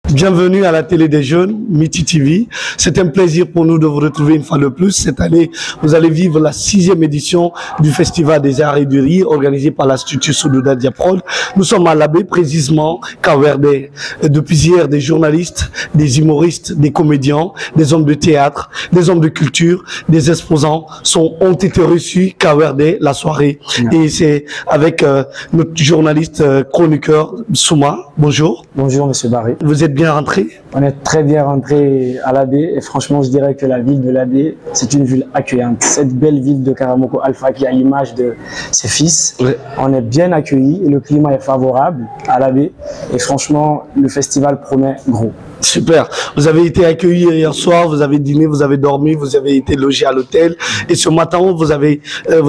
Bienvenue à la télé des jeunes, Miti TV. C'est un plaisir pour nous de vous retrouver une fois de plus. Cette année, vous allez vivre la 6e édition du Festival des Arts et du Rire organisé par l'Institut Soulouda Diaprod. Nous sommes à l'Abbé, précisément, Kawerde. Depuis hier, des journalistes, des humoristes, des comédiens, des hommes de théâtre, des hommes de culture, des exposants ont été reçus Kawerde la soirée. Et c'est avec notre journaliste chroniqueur Souma. Bonjour. Bonjour, monsieur Barré. Vous êtes bien rentré? On est très bien rentré à l'Abbé et franchement, je dirais que la ville de l'Abbé, c'est une ville accueillante. Cette belle ville de Karamoko Alpha qui a l'image de ses fils, on est bien accueillis et le climat est favorable à l'Abbé et franchement, le festival promet gros. Super. Vous avez été accueillis hier soir, vous avez dîné, vous avez dormi, vous avez été logé à l'hôtel. Et ce matin, vous avez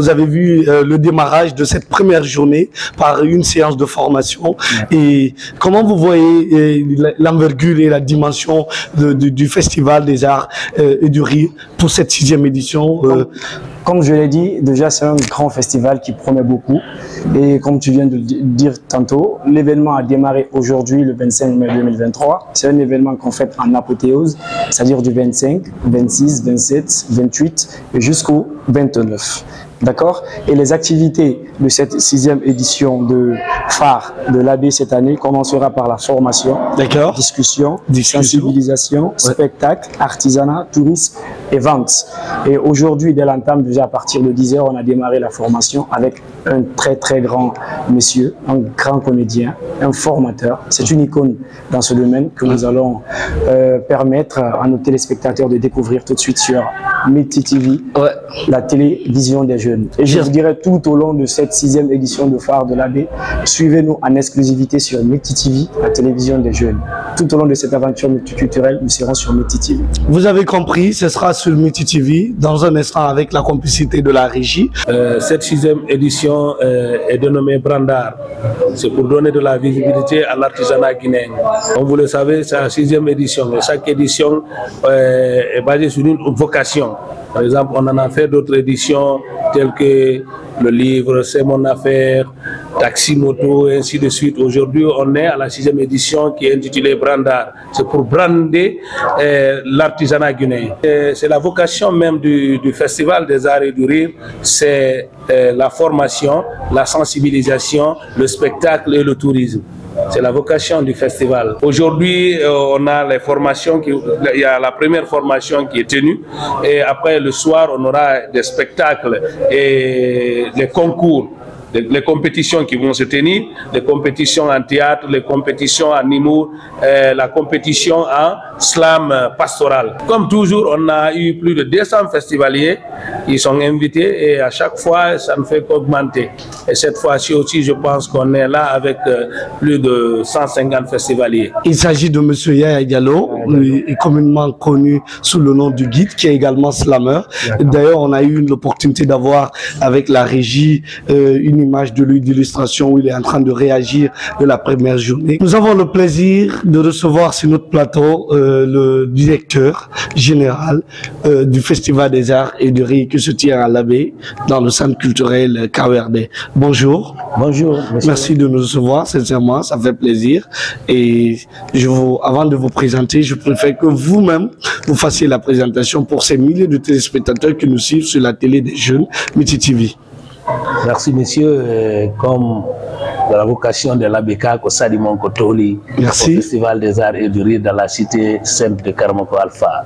vu le démarrage de cette première journée par une séance de formation. Et comment vous voyez l'envergure et la dimension du Festival des Arts et du Rire pour cette 6e édition? Comme je l'ai dit, déjà c'est un grand festival qui promet beaucoup. Et comme tu viens de le dire tantôt, l'événement a démarré aujourd'hui, le 25 mai 2023. C'est un événement qu'on fait en apothéose, c'est-à-dire du 25, 26, 27, 28 et jusqu'au 29. D'accord? Et les activités de cette 6e édition de phare de l'Abbé cette année commencera par la formation, discussion, sensibilisation, spectacle, artisanat, tourisme et vente. Et aujourd'hui, dès l'entame, déjà à partir de 10 h, on a démarré la formation avec un très grand monsieur, un grand comédien, un formateur. C'est une icône dans ce domaine que nous allons permettre à nos téléspectateurs de découvrir tout de suite sur Miti TV, la télévision des jeunes. Et je vous dirais tout au long de cette 6e édition de phare de l'Abbé, suivez-nous en exclusivité sur Miti TV, la télévision des jeunes. Tout au long de cette aventure multiculturelle, nous serons sur Miti TV. Vous avez compris, ce sera sur Miti TV, dans un instant avec la complicité de la régie. Cette 6e édition est dénommée Brandar. C'est pour donner de la visibilité à l'artisanat guinéen. Comme vous le savez, c'est la 6e édition. Mais chaque édition est basée sur une vocation. Par exemple, on en a fait d'autres éditions telles que le livre C'est mon affaire, Taxi Moto, et ainsi de suite. Aujourd'hui, on est à la 6e édition qui est intitulée Brandar. C'est pour brander l'artisanat guinéen. C'est la vocation même du Festival des Arts et du Rire, c'est la formation, la sensibilisation, le spectacle et le tourisme. C'est la vocation du festival. Aujourd'hui, on a les formations, il y a la première formation qui est tenue et après le soir, on aura des spectacles et les concours. Les compétitions qui vont se tenir, les compétitions en théâtre, les compétitions en humour, la compétition en slam pastoral. Comme toujours, on a eu plus de 200 festivaliers qui sont invités et à chaque fois, ça ne fait qu'augmenter. Et cette fois-ci aussi, je pense qu'on est là avec plus de 150 festivaliers. Il s'agit de M. Yaya Diallo, communément connu sous le nom du guide, qui est également slammer. D'ailleurs, on a eu l'opportunité d'avoir avec la régie une image de lui d'illustration où il est en train de réagir de la première journée. Nous avons le plaisir de recevoir sur notre plateau le directeur général du Festival des Arts et du Rire qui se tient à l'Abbé dans le centre culturel Kawerde. Bonjour. Bonjour. Monsieur. Merci de nous recevoir, sincèrement, ça fait plaisir. Et avant de vous présenter, je préfère que vous-même vous fassiez la présentation pour ces milliers de téléspectateurs qui nous suivent sur la télé des jeunes Miti TV. Merci, monsieur. Comme la vocation de l'ABK, Kosadimon Kotoli, au Festival des Arts et du Rire dans la cité sainte de Karamoko Alpha.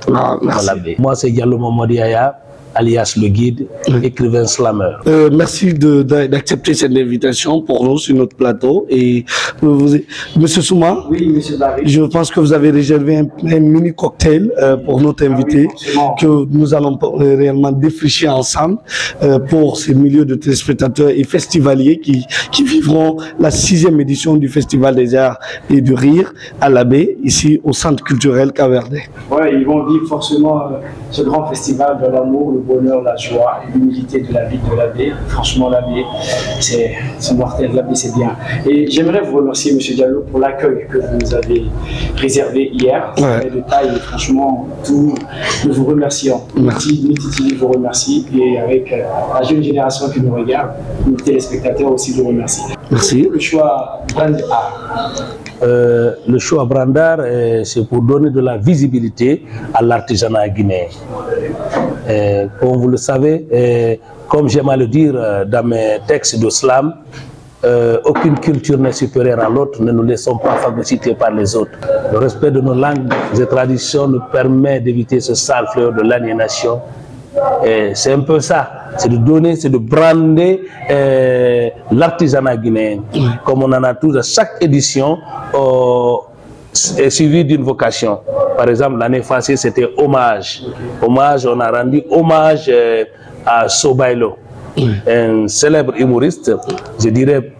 Moi, c'est Diallo Momodiaya, alias le guide, écrivain slammer. Merci d'accepter cette invitation pour nous sur notre plateau. Et Monsieur Souma, oui, monsieur Barry. Je pense que vous avez réservé un mini cocktail pour notre invité que nous allons réellement défricher ensemble pour ces milliers de téléspectateurs et festivaliers qui vivront la 6e édition du Festival des Arts et du Rire à l'Abbé, ici au Centre culturel Kawerde. Ouais, ils vont vivre forcément ce grand festival de l'amour, le bonheur, la joie et l'humilité de la ville de l'Abbé. Franchement, l'Abbé, c'est mortel, l'Abbé, c'est bien. Et j'aimerais vous remercier, M. Diallo, pour l'accueil que vous nous avez réservé hier. Les détails, franchement, nous vous remercions. Miti TV vous remercie et avec la jeune génération qui nous regarde, nos téléspectateurs aussi vous remercient. Merci. Le choix Brand Art. Le show à Brandar, c'est pour donner de la visibilité à l'artisanat guinéen. Comme vous le savez, comme j'aime à le dire dans mes textes de slam, aucune culture n'est supérieure à l'autre, ne nous laissons pas phagocyter par les autres. Le respect de nos langues et traditions nous permet d'éviter ce sale fléau de l'aliénation. C'est un peu ça, c'est de donner, c'est de brander l'artisanat guinéen. Comme on en a tous à chaque édition, est suivi d'une vocation. Par exemple, l'année passée, c'était hommage. Hommage, on a rendu hommage à Sobailo, un célèbre humoriste. Je dirais,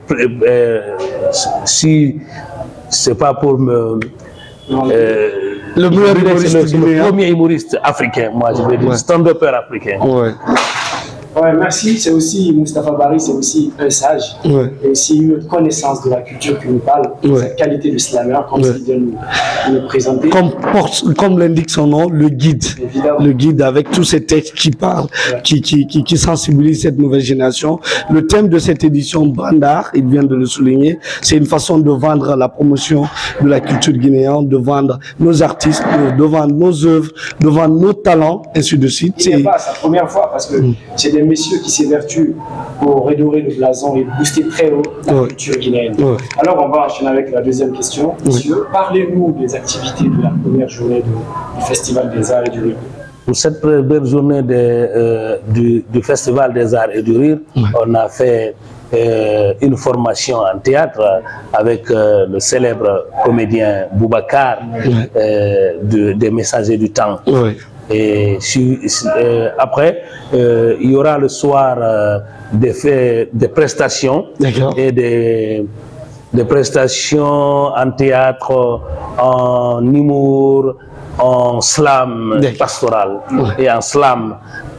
si c'est pas pour me... le meilleur humoriste le premier humoriste africain, moi je veux dire, stand-upper africain. Ouais, merci. C'est aussi Moustapha Barry, c'est aussi un sage. Et aussi une connaissance de la culture qui nous parle, sa qualité de slammer, comme il vient nous présenter. Comme l'indique son nom, le guide. Évidemment. Le guide avec tous ces textes qui parlent, qui sensibilisent cette nouvelle génération. Le thème de cette édition, Brandar, il vient de le souligner, c'est une façon de vendre la promotion de la culture guinéenne, de vendre nos artistes, de vendre nos œuvres, de vendre nos talents, ainsi de suite. C'est pas sa première fois parce que c'est des messieurs qui s'évertuent pour redorer le blason et booster très haut la culture guinéenne. Alors on va enchaîner avec la deuxième question. Monsieur, parlez-nous des activités de la première journée du Festival des Arts et du Rire. Pour cette première journée du Festival des Arts et du Rire, on a fait une formation en théâtre avec le célèbre comédien Boubacar des Messagers du Temps. Et après, il y aura le soir des prestations et des prestations en théâtre, en humour, en slam pastoral et en slam.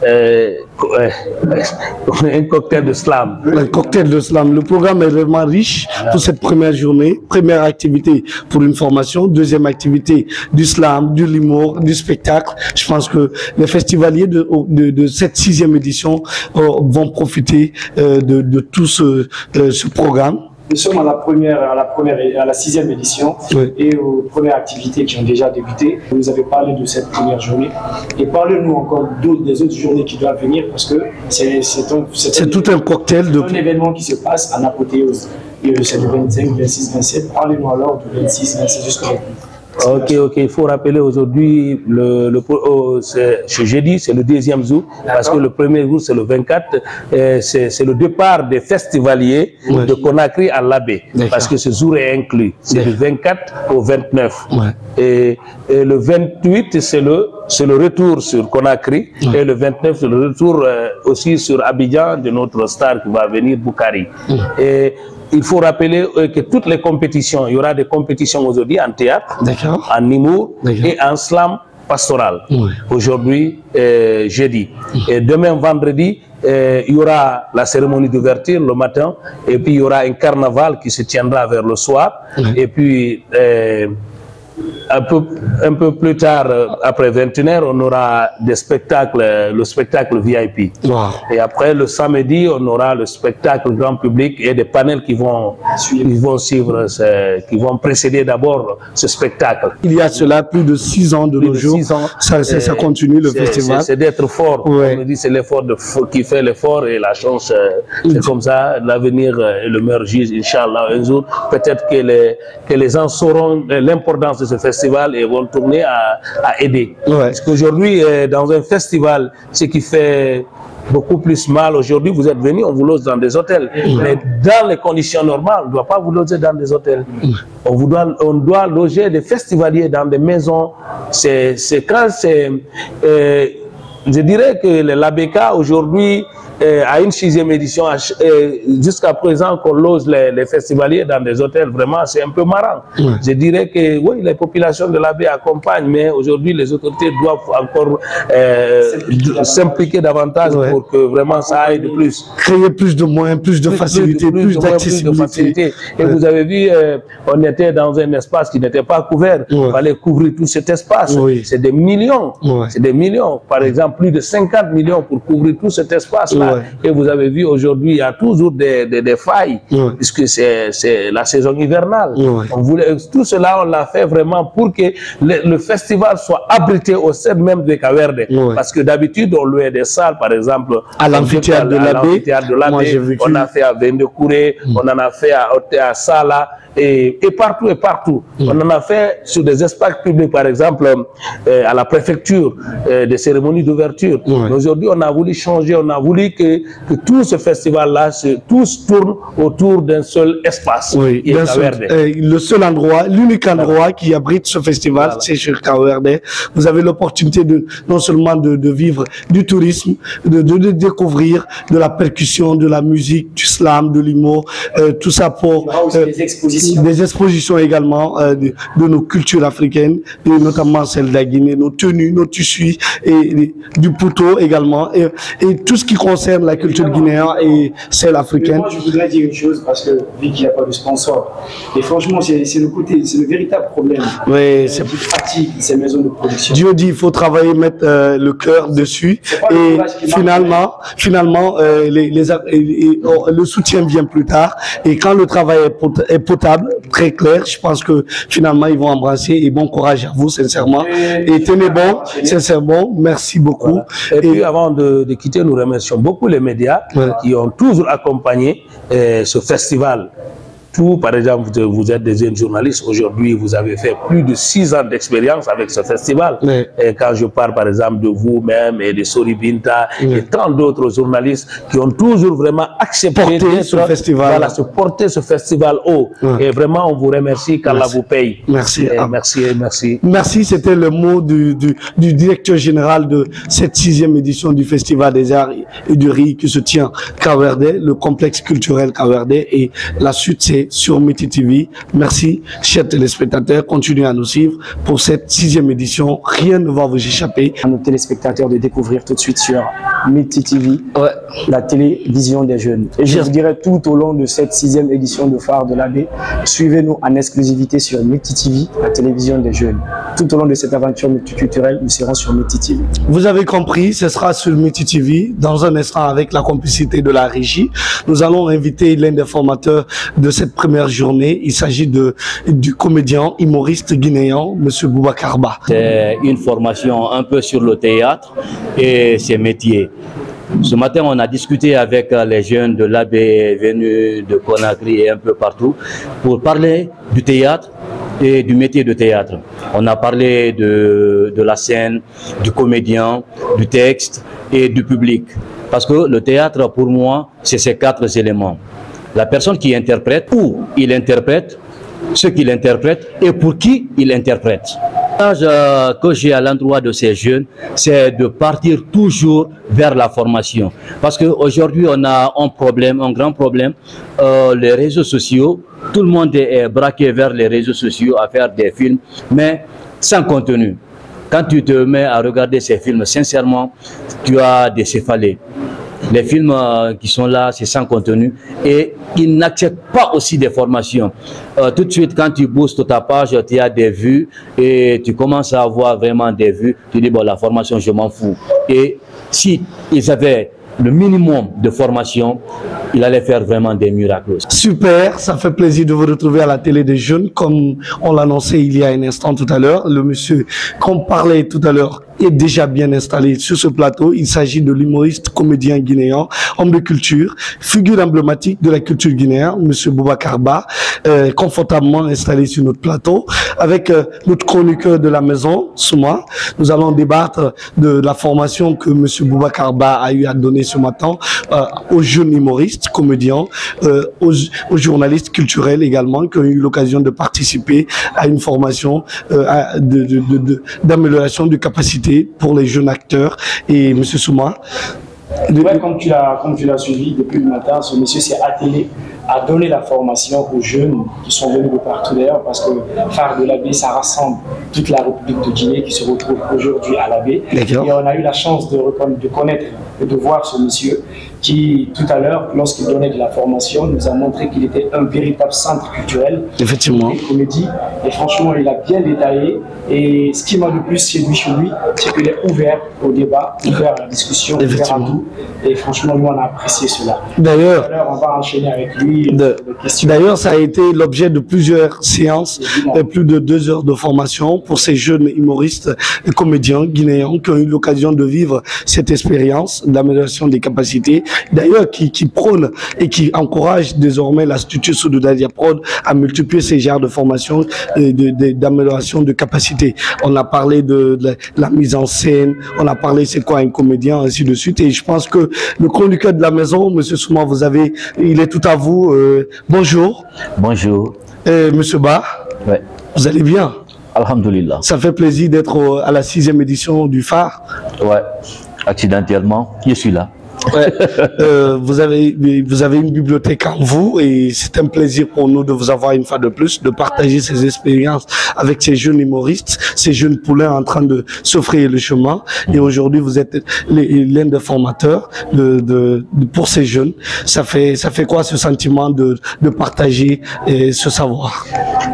Un cocktail de slam. Un cocktail de slam. Le programme est vraiment riche pour cette première journée. Première activité pour une formation. Deuxième activité du slam, du l'humour, du spectacle. Je pense que les festivaliers de cette 6e édition vont profiter de tout ce programme. Nous sommes à la 6e édition et aux premières activités qui ont déjà débuté. Vous nous avez parlé de cette première journée et parlez-nous encore des autres journées qui doivent venir parce que c'est tout un cocktail de... un événement qui se passe en apothéose. C'est le 25, 26, 27. Parlez-nous alors du 26, 27 jusqu'au 28. Ok, il faut rappeler aujourd'hui, ce jeudi, c'est le 2e jour, parce que le premier jour, c'est le 24, c'est le départ des festivaliers de Conakry à Labé, parce que ce jour est inclus, c'est du 24 au 29. Et le 28, c'est le retour sur Conakry, et le 29, c'est le retour aussi sur Abidjan de notre star qui va venir, Boukari. Et il faut rappeler que toutes les compétitions, il y aura des compétitions aujourd'hui en théâtre, en humour et en slam pastoral. Aujourd'hui, jeudi. Et demain, vendredi, il y aura la cérémonie d'ouverture le matin, et puis il y aura un carnaval qui se tiendra vers le soir, et puis un peu plus tard, après 21h, on aura des spectacles, le spectacle VIP. Et après, le samedi, on aura le spectacle grand public et des panels qui vont suivre, qui vont précéder d'abord ce spectacle. Il y a cela plus de 6 ans de nos jours. Ça continue le festival. C'est d'être fort. On me dit c'est l'effort qui fait l'effort et la chance. C'est comme ça. L'avenir est le meilleur juge, Inch'Allah. Un jour, peut-être que les gens sauront l'importance de ce festival et vont tourner à aider. Parce qu'aujourd'hui, dans un festival, ce qui fait beaucoup plus mal aujourd'hui, vous êtes venus, on vous loge dans des hôtels. Mais dans les conditions normales, on ne doit pas vous loger dans des hôtels. On doit loger des festivaliers dans des maisons. C'est quand c'est... je dirais que l'ABK aujourd'hui, à une 6e édition, jusqu'à présent qu'on loge les festivaliers dans des hôtels, vraiment c'est un peu marrant. Je dirais que oui, les populations de l'AB accompagnent, mais aujourd'hui les autorités doivent encore s'impliquer davantage pour que vraiment ça aille de plus. Créer plus de moyens, plus de facilité, plus d'accessibilité. Et vous avez vu, on était dans un espace qui n'était pas couvert. Il fallait couvrir tout cet espace. C'est des millions. C'est des millions. Par exemple, plus de 50 millions pour couvrir tout cet espace-là. là. Et vous avez vu aujourd'hui, il y a toujours des failles, puisque c'est la saison hivernale. On voulait, tout cela, on l'a fait vraiment pour que le festival soit abrité au sein même de Kawerde. Parce que d'habitude, on louait des salles, par exemple, à l'amphithéâtre de l'Abbé. On a fait à Vendekouré, on en a fait à Sala. Et partout. On en a fait sur des espaces publics, par exemple, à la préfecture, des cérémonies d'ouverture. Aujourd'hui, on a voulu changer, on a voulu que tout ce festival-là, tous tourne autour d'un seul espace. Le seul endroit, l'unique endroit qui abrite ce festival, c'est sur Kawerde. Vous avez l'opportunité non seulement de vivre du tourisme, de découvrir de la percussion, de la musique, du slam, de l'humour, tout ça pour des expositions également de nos cultures africaines, et notamment celle de la Guinée, nos tenues, nos tissus, et du pouto également, et tout ce qui concerne la culture guinéenne et celle africaine. Moi, je voudrais dire une chose, parce que vu qu'il n'y a pas de sponsor, et franchement, c'est le véritable problème. Oui, c'est qui fatigue ces maisons de production. Dieu dit, il faut travailler, mettre le cœur dessus, et finalement, le soutien vient plus tard, et quand le travail est potable, très clair, je pense que finalement ils vont embrasser, et bon courage à vous sincèrement, et tenez bon, sincèrement, merci beaucoup. Et puis avant de quitter, nous remercions beaucoup les médias qui ont toujours accompagné ce festival. Par exemple, vous êtes des jeunes journalistes, aujourd'hui vous avez fait plus de 6 ans d'expérience avec ce festival. Et quand je parle par exemple de vous-même et de Sori Binta et tant d'autres journalistes qui ont toujours vraiment accepté porter ce festival haut. Et vraiment on vous remercie, qu'Allah vous paye. Merci. Merci. Merci, c'était le mot du directeur général de cette 6e édition du Festival des Arts et du Riz qui se tient Kawerde, le complexe culturel Kawerde, et la suite c'est sur Métis TV. Merci, chers téléspectateurs. Continuez à nous suivre pour cette 6e édition. Rien ne va vous échapper. À nos téléspectateurs de découvrir tout de suite sur Métis TV, la télévision des jeunes. Et je vous dirais tout au long de cette 6e édition de Phare de l'Abbé, suivez-nous en exclusivité sur Métis TV, la télévision des jeunes. Tout au long de cette aventure multiculturelle, nous serons sur Métis TV. Vous avez compris, ce sera sur Métis TV. Dans un instant, avec la complicité de la régie, nous allons inviter l'un des formateurs de cette première journée. Il s'agit du comédien humoriste guinéen, M. Boubacar Ba. C'est une formation un peu sur le théâtre et ses métiers. Ce matin, on a discuté avec les jeunes de l'Abbé venus de Conakry et un peu partout pour parler du théâtre et du métier de théâtre. On a parlé de la scène, du comédien, du texte et du public. Parce que le théâtre, pour moi, c'est ces 4 éléments. La personne qui interprète, où il interprète, ce qu'il interprète et pour qui il interprète. Le message que j'ai à l'endroit de ces jeunes, c'est de partir toujours vers la formation. Parce qu'aujourd'hui, on a un problème, un grand problème, les réseaux sociaux. Tout le monde est braqué vers les réseaux sociaux à faire des films, mais sans contenu. Quand tu te mets à regarder ces films, sincèrement, tu as des céphalées. Les films qui sont là, c'est sans contenu et ils n'acceptent pas aussi des formations. Tout de suite, quand tu boostes ta page, tu as des vues et tu commences à avoir vraiment des vues. Tu dis, bon, la formation, je m'en fous. Et si ils avaient le minimum de formation, il allait faire vraiment des miracles. Super, ça fait plaisir de vous retrouver à la télé des jeunes, comme on l'annonçait il y a un instant tout à l'heure. Le monsieur qu'on parlait tout à l'heure est déjà bien installé sur ce plateau. Il s'agit de l'humoriste comédien guinéen, homme de culture, figure emblématique de la culture guinéenne, monsieur Boubacar Ba, confortablement installé sur notre plateau, avec notre chroniqueur de la maison, Souma. Nous allons débattre de la formation que monsieur Boubacar Ba a eu à donner ce matin aux jeunes humoristes, comédiens, aux journalistes culturels également, qui ont eu l'occasion de participer à une formation d'amélioration de capacité pour les jeunes acteurs. Et M. Souma, ouais, comme tu l'as suivi depuis le matin, ce monsieur s'est attelé à donner la formation aux jeunes qui sont venus de partout d'ailleurs, parce que Phare de l'Abbé, ça rassemble toute la République de Guinée qui se retrouve aujourd'hui à l'Abbé. Et on a eu la chance de connaître et de voir ce monsieur qui, tout à l'heure, lorsqu'il donnait de la formation, nous a montré qu'il était un véritable centre culturel. Effectivement. Et comédie. Et franchement, il a bien détaillé. Et ce qui m'a le plus séduit chez lui, c'est qu'il est ouvert au débat, ouvert à la discussion, ouvert à tout. Et franchement, nous, on a apprécié cela. D'ailleurs, on va enchaîner avec lui. D'ailleurs, ça a été l'objet de plusieurs séances, plus de 2 heures de formation pour ces jeunes humoristes et comédiens guinéens qui ont eu l'occasion de vivre cette expérience d'amélioration des capacités. D'ailleurs, qui prône et qui encourage désormais la structure Soudoudad Diaprod à multiplier ces genres de formation et d'amélioration de capacités. On a parlé de la mise en scène, on a parlé c'est quoi un comédien, ainsi de suite. Et je pense que le chroniqueur de la maison, Monsieur Souma, il est tout à vous. Bonjour. Bonjour. Monsieur Ba, ouais. Vous allez bien? Alhamdulillah. Ça fait plaisir d'être à la 6e édition du phare. Ouais, accidentellement, je suis là. Ouais. Vous avez une bibliothèque en vous et c'est un plaisir pour nous de vous avoir une fois de plus, de partager ces expériences avec ces jeunes humoristes, ces jeunes poulains en train de s'offrir le chemin. Et aujourd'hui, vous êtes l'un des formateurs pour ces jeunes. Ça fait quoi ce sentiment de partager ce savoir?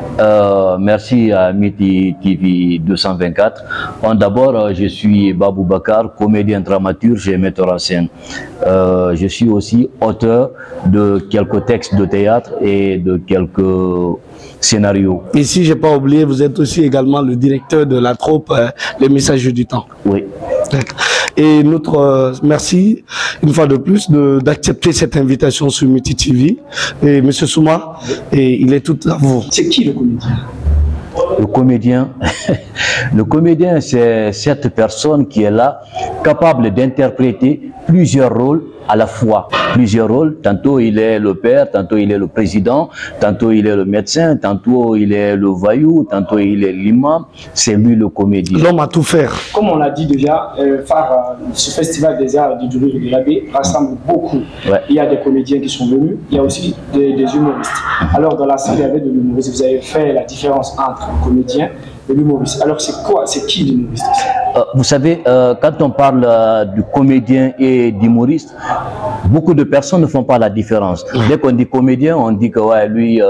Merci à Miti TV 224. D'abord, je suis Babou Bakar, comédien dramaturge et metteur en scène. Je suis aussi auteur de quelques textes de théâtre et de quelques scénarios. Et si j'ai pas oublié, vous êtes aussi également le directeur de la troupe Les Messagers du Temps. Oui. Et merci une fois de plus d'accepter cette invitation sur Miti TV. Et Monsieur Souma, il est tout à vous. C'est qui le comédien? Le comédien, le comédien, c'est cette personne qui est là, capable d'interpréter plusieurs rôles à la fois. Plusieurs rôles, tantôt il est le père, tantôt il est le président, tantôt il est le médecin, tantôt il est le voyou, tantôt il est l'imam. C'est lui le comédien. L'homme à tout faire. Comme on l'a dit déjà, ce festival des arts du rire de l'abbé rassemble beaucoup. Ouais. Il y a des comédiens qui sont venus, il y a aussi des humoristes. Alors dans la salle, il y avait de l'humoriste. Vous avez fait la différence entre le comédien et l'humoriste. Alors c'est quoi, c'est qui l'humoriste? Vous savez, quand on parle du comédien et d'humoriste, beaucoup de personnes ne font pas la différence. Dès qu'on dit comédien, on dit que ouais, lui,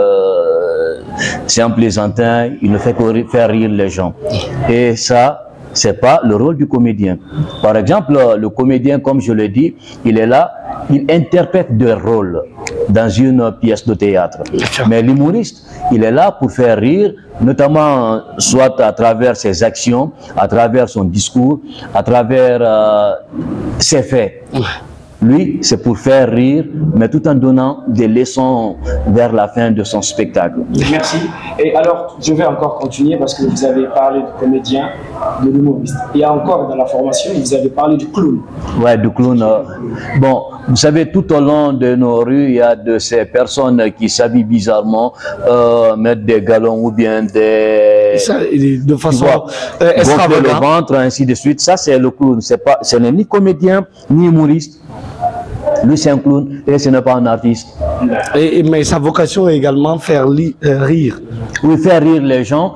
c'est un plaisantin, il ne fait que faire rire les gens. Et ça, c'est pas le rôle du comédien. Par exemple, le comédien, comme je l'ai dit, il est là, il interprète des rôles dans une pièce de théâtre. Mais l'humoriste, il est là pour faire rire, notamment soit à travers ses actions, à travers son discours, à travers ses faits. Lui, c'est pour faire rire, mais tout en donnant des leçons vers la fin de son spectacle. Merci. Et alors, je vais encore continuer parce que vous avez parlé du comédien, de l'humoriste. Il y a encore dans la formation, vous avez parlé du clown. Ouais, du clown. Bon, vous savez, tout au long de nos rues, il y a de ces personnes qui s'habillent bizarrement, mettent des galons ou bien des... Ça, de façon gonfler le ventre, ainsi de suite. Ça, c'est le clown. Ce n'est ni comédien, ni humoriste. Lui, c'est un clown et ce n'est pas un artiste. Mais sa vocation est également faire rire. Oui, faire rire les gens.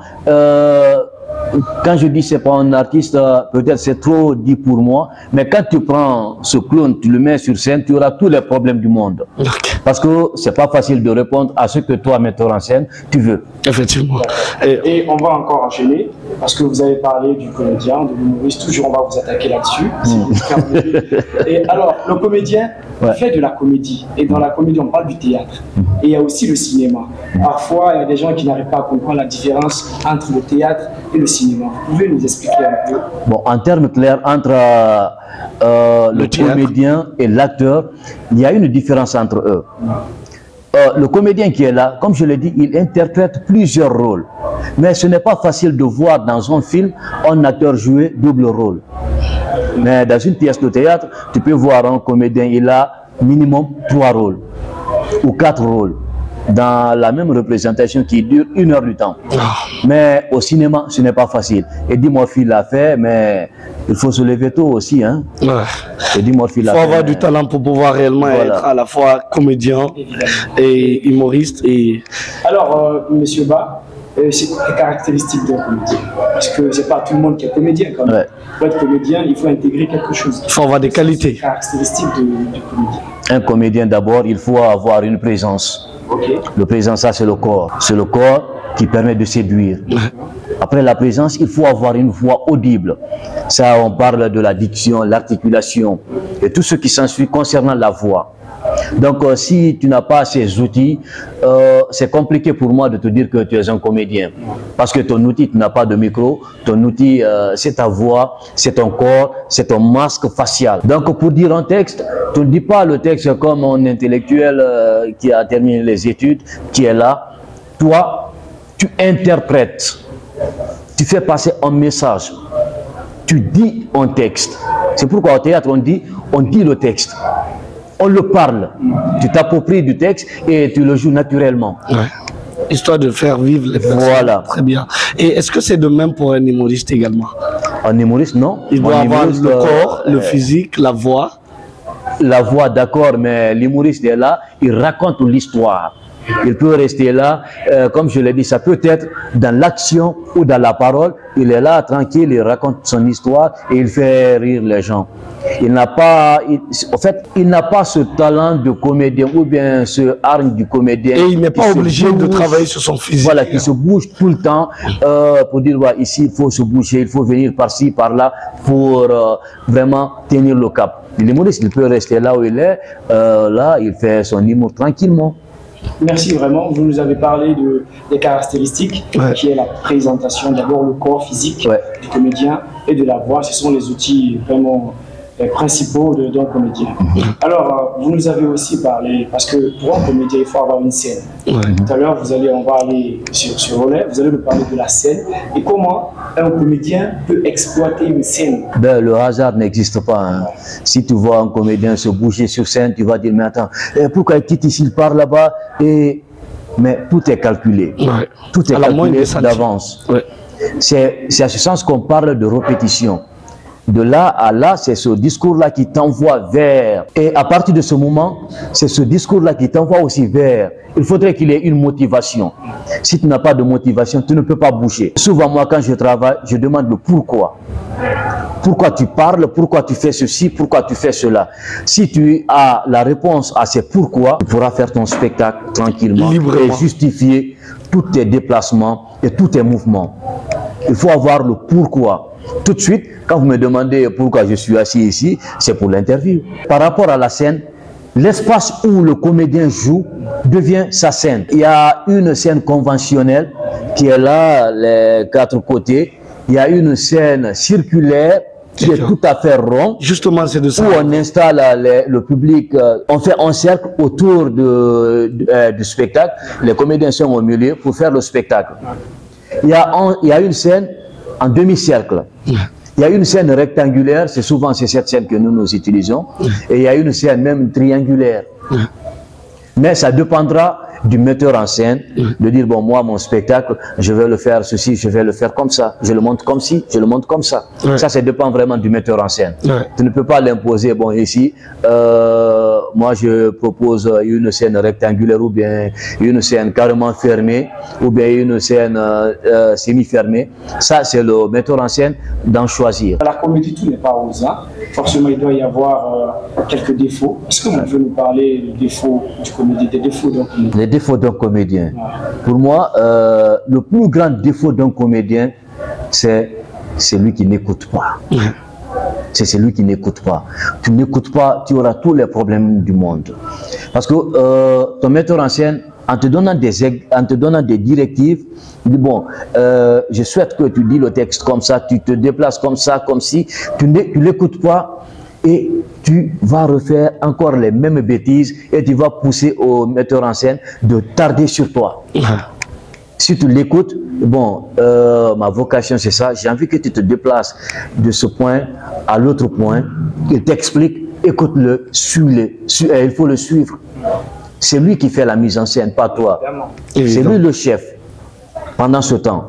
Quand je dis c'est pas un artiste, peut-être c'est trop dit pour moi, mais quand tu prends ce clown, tu le mets sur scène, tu auras tous les problèmes du monde. Okay. Parce que c'est pas facile de répondre à ce que toi, metteur en scène, tu veux. Effectivement. Et on va encore enchaîner, parce que vous avez parlé du comédien, de l'humoriste, toujours on va vous attaquer là-dessus. Et alors, le comédien fait de la comédie, et dans la comédie, on parle du théâtre. Et il y a aussi le cinéma. Parfois, il y a des gens qui n'arrivent pas à comprendre la différence entre le théâtre et le cinéma. Vous pouvez nous expliquer un peu? Bon, en termes clairs, entre le comédien et l'acteur, il y a une différence entre eux. Le comédien qui est là, comme je l'ai dit, il interprète plusieurs rôles. Mais ce n'est pas facile de voir dans un film un acteur jouer double rôle. Mais dans une pièce de théâtre, tu peux voir un comédien, il a minimum 3 rôles ou 4 rôles dans la même représentation qui dure 1 heure du temps. Mais au cinéma, ce n'est pas facile. Eddie Murphy l'a fait, mais il faut se lever tôt aussi. Hein? Eddie Murphy l'a fait. Il faut avoir du talent pour pouvoir réellement être à la fois comédien et humoriste. Alors, Monsieur Ba, c'est quoi les caractéristiques d'un comédien? Parce que c'est pas tout le monde qui est comédien quand même. Ouais. Pour être comédien, il faut intégrer quelque chose. Il faut avoir des qualités. Les caractéristiques du comédien. Un comédien, d'abord, il faut avoir une présence. Okay. Le présence, ça, c'est le corps. C'est le corps qui permet de séduire. Après la présence, il faut avoir une voix audible. Ça, on parle de la diction, l'articulation et tout ce qui s'ensuit concernant la voix. Donc, si tu n'as pas ces outils, c'est compliqué pour moi de te dire que tu es un comédien. Parce que ton outil, tu n'as pas de micro, ton outil, c'est ta voix, c'est ton corps, c'est ton masque facial. Donc, pour dire un texte, tu ne dis pas le texte comme un intellectuel qui a terminé les études, qui est là. Toi, tu interprètes, tu fais passer un message, tu dis un texte. C'est pourquoi au théâtre, on dit le texte. On le parle, tu t'appropries du texte et tu le joues naturellement. Ouais. Histoire de faire vivre les personnes. Voilà. Très bien. Et est-ce que c'est de même pour un humoriste également? Un humoriste, non. Il doit avoir le corps, le physique, la voix. La voix, d'accord, mais l'humoriste est là, il raconte l'histoire. Il peut rester là, comme je l'ai dit, ça peut être dans l'action ou dans la parole. Il est là, tranquille, il raconte son histoire et il fait rire les gens. Il n'a pas, en fait, il n'a pas ce talent de comédien ou bien ce hargne du comédien. Et il n'est pas obligé de travailler sur son physique. Voilà, qui se bouge tout le temps pour dire, ouais, ici, il faut se bouger, il faut venir par-ci, par-là pour vraiment tenir le cap. L'humoriste, il peut rester là où il est, là, il fait son humour tranquillement. Merci vraiment. Vous nous avez parlé des caractéristiques, qui est la présentation, d'abord le corps physique du comédien et de la voix. Ce sont les outils vraiment principaux d'un comédien. Alors, vous nous avez aussi parlé, parce que pour un comédien, il faut avoir une scène. Tout à l'heure, on va aller sur Relais, vous allez nous parler de la scène et comment un comédien peut exploiter une scène. Ben, le hasard n'existe pas. Hein. Si tu vois un comédien se bouger sur scène, tu vas dire, mais attends, pourquoi il quitte ici, il part là-bas mais tout est calculé. Tout est calculé d'avance. C'est à ce sens qu'on parle de répétition. De là à là, c'est ce discours-là qui t'envoie vers. Et à partir de ce moment, c'est ce discours-là qui t'envoie aussi vers. Il faudrait qu'il y ait une motivation. Si tu n'as pas de motivation, tu ne peux pas bouger. Souvent, moi, quand je travaille, je demande le pourquoi. Pourquoi tu parles, pourquoi tu fais ceci, pourquoi tu fais cela. Si tu as la réponse à ces pourquoi, tu pourras faire ton spectacle tranquillement et justifier tous tes déplacements et tous tes mouvements. Il faut avoir le pourquoi. Tout de suite, quand vous me demandez pourquoi je suis assis ici, c'est pour l'interview. Par rapport à la scène, l'espace où le comédien joue devient sa scène. Il y a une scène conventionnelle qui est là, les quatre côtés. Il y a une scène circulaire qui est tout à fait rond. Justement, c'est de ça. Où on installe le public, on fait un cercle autour du spectacle. Les comédiens sont au milieu pour faire le spectacle. Il y a une scène en demi-cercle. Il y a une scène rectangulaire, c'est souvent cette scène que nous utilisons. Et il y a une scène même triangulaire. Mais ça dépendra du metteur en scène de dire, bon, moi, mon spectacle, je vais le faire ceci, je vais le faire comme ça. Je le montre comme ci, je le montre comme ça. Ça dépend vraiment du metteur en scène. Tu ne peux pas l'imposer, bon, ici, moi, je propose une scène rectangulaire ou bien une scène carrément fermée ou bien une scène semi-fermée. Ça, c'est le metteur en scène d'en choisir. La comédie, tout n'est pas rosé. Forcément, il doit y avoir quelques défauts. Est-ce que vous pouvez nous parler des défauts du comédien, des défauts d'un comédien? Les défauts d'un comédien. Pour moi, le plus grand défaut d'un comédien, c'est celui qui n'écoute pas. C'est celui qui n'écoute pas. Tu n'écoutes pas, tu auras tous les problèmes du monde. Parce que ton metteur en scène, en te donnant des directives, il dit, bon, je souhaite que tu dis le texte comme ça, tu te déplaces comme ça, comme si, tu n'écoutes pas et tu vas refaire encore les mêmes bêtises et tu vas pousser au metteur en scène de tarder sur toi. Si tu l'écoutes, bon, ma vocation c'est ça, j'ai envie que tu te déplaces de ce point à l'autre point, il t'explique, écoute-le, suis-le, il faut le suivre. C'est lui qui fait la mise en scène, pas toi. C'est lui le chef. Pendant ce temps,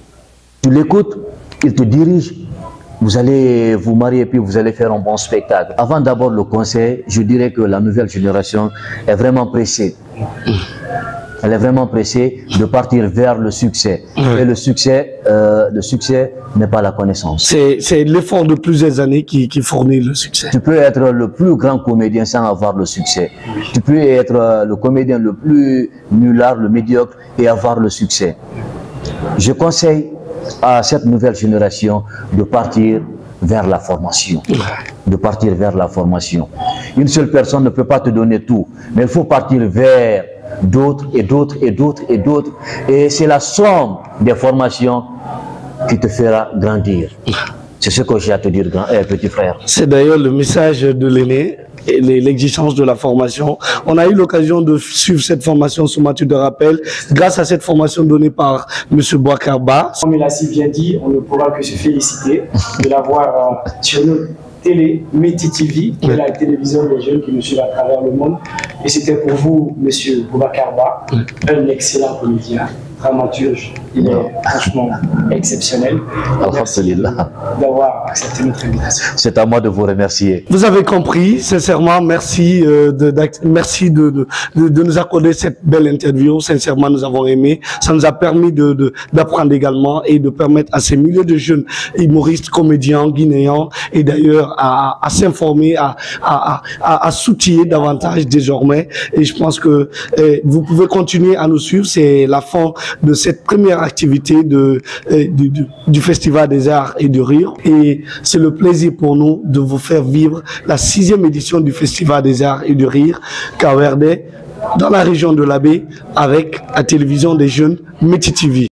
tu l'écoutes, il te dirige, vous allez vous marier et puis vous allez faire un bon spectacle. Avant d'abord le conseil, je dirais que la nouvelle génération est vraiment pressée. Elle est vraiment pressée de partir vers le succès. Et le succès n'est pas la connaissance. C'est l'effort de plusieurs années qui fournit le succès. Tu peux être le plus grand comédien sans avoir le succès. Tu peux être le comédien le plus nulard, le médiocre et avoir le succès. Je conseille à cette nouvelle génération de partir vers la formation. De partir vers la formation. Une seule personne ne peut pas te donner tout, mais il faut partir vers d'autres et d'autres et d'autres et d'autres. Et c'est la somme des formations qui te fera grandir. C'est ce que j'ai à te dire, petit frère. C'est d'ailleurs le message de l'aîné et l'exigence de la formation. On a eu l'occasion de suivre cette formation, Souma, tu te rappelles, grâce à cette formation donnée par M. Boubacar Ba. Comme il a si bien dit, on ne pourra que se féliciter de l'avoir sur notre télé, Métis TV, qui est la télévision des jeunes qui nous suivent à travers le monde. Et c'était pour vous, M. Boubacar Ba, un excellent comédien, dramaturge. Il est franchement exceptionnel. Merci d'avoir accepté notre invitation. C'est à moi de vous remercier. Vous avez compris, sincèrement, merci, merci de nous accorder cette belle interview. Sincèrement, nous avons aimé. Ça nous a permis d'apprendre également et de permettre à ces milliers de jeunes humoristes, comédiens, guinéens et d'ailleurs à s'informer, à s'outiller davantage désormais. Et je pense que vous pouvez continuer à nous suivre. C'est la fin de cette première activité du Festival des Arts et du Rire. Et c'est le plaisir pour nous de vous faire vivre la 6e édition du Festival des Arts et du Rire, Kawerde, dans la région de l'Abbé, avec la télévision des jeunes Métis TV.